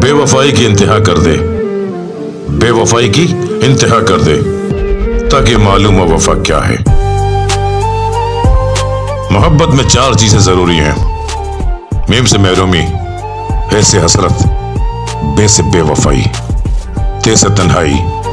बेवफाई की इंतहा कर दे, बेवफाई की इंतहा कर दे, ताकि मालूम हो वफा क्या है। मोहब्बत में 4 चीजें जरूरी हैं। मीम से महरूमी, हे से हसरत, बे से बेवफाई, ते से तन्हाई,